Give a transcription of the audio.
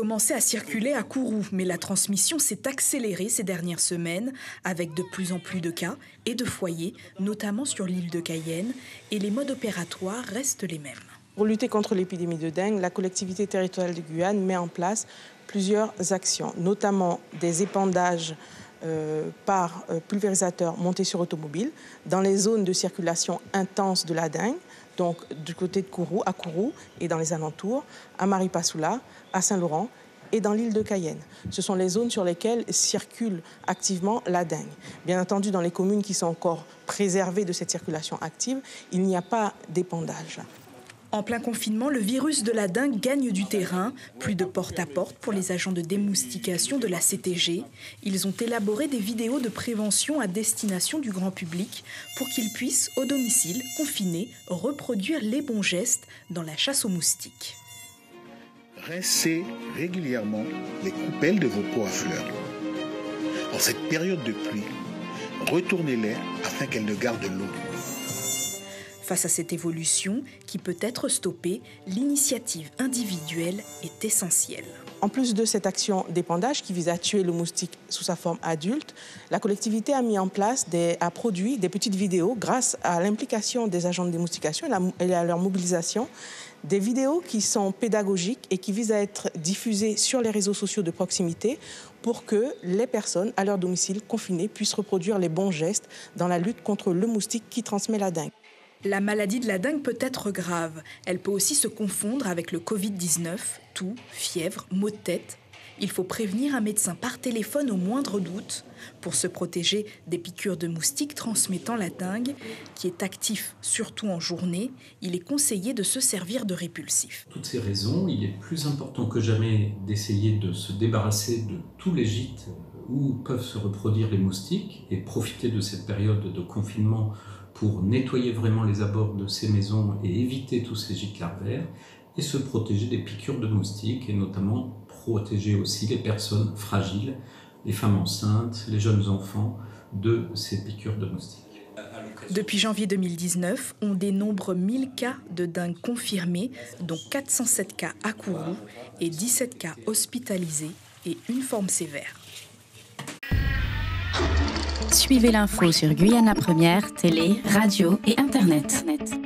commencé à circuler à Kourou, mais la transmission s'est accélérée ces dernières semaines avec de plus en plus de cas et de foyers, notamment sur l'île de Cayenne, et les modes opératoires restent les mêmes. Pour lutter contre l'épidémie de dengue, la collectivité territoriale de Guyane met en place plusieurs actions, notamment des épandages par pulvérisateur monté sur automobile dans les zones de circulation intense de la dengue, donc du côté de Kourou, à Kourou et dans les alentours, à Maripasoula, à Saint-Laurent et dans l'île de Cayenne. Ce sont les zones sur lesquelles circule activement la dengue. Bien entendu, dans les communes qui sont encore préservées de cette circulation active, il n'y a pas d'épandage. En plein confinement, le virus de la dengue gagne du terrain. Plus de porte-à-porte pour les agents de démoustication de la CTG. Ils ont élaboré des vidéos de prévention à destination du grand public pour qu'ils puissent, au domicile, confinés, reproduire les bons gestes dans la chasse aux moustiques. Rincez régulièrement les coupelles de vos pots à fleurs. En cette période de pluie, retournez-les afin qu'elles ne gardent l'eau. Face à cette évolution, qui peut être stoppée, l'initiative individuelle est essentielle. En plus de cette action d'épandage qui vise à tuer le moustique sous sa forme adulte, la collectivité a mis en place, a produit des petites vidéos grâce à l'implication des agents de démoustication et à leur mobilisation. Des vidéos qui sont pédagogiques et qui visent à être diffusées sur les réseaux sociaux de proximité pour que les personnes à leur domicile confinées puissent reproduire les bons gestes dans la lutte contre le moustique qui transmet la dengue. La maladie de la dengue peut être grave. Elle peut aussi se confondre avec le Covid-19, toux, fièvre, maux de tête. Il faut prévenir un médecin par téléphone au moindre doute pour se protéger des piqûres de moustiques transmettant la dengue, qui est actif surtout en journée. Il est conseillé de se servir de répulsif. Toutes ces raisons, il est plus important que jamais d'essayer de se débarrasser de tous les gîtes où peuvent se reproduire les moustiques et profiter de cette période de confinement pour nettoyer vraiment les abords de ces maisons et éviter tous ces gîtes larvaires et se protéger des piqûres de moustiques et notamment protéger aussi les personnes fragiles, les femmes enceintes, les jeunes enfants de ces piqûres de moustiques. Depuis janvier 2019, on dénombre 1000 cas de dengue confirmés, dont 407 cas à Kourou et 17 cas hospitalisés et une forme sévère. Suivez l'info sur Guyane la Première, télé, radio et Internet.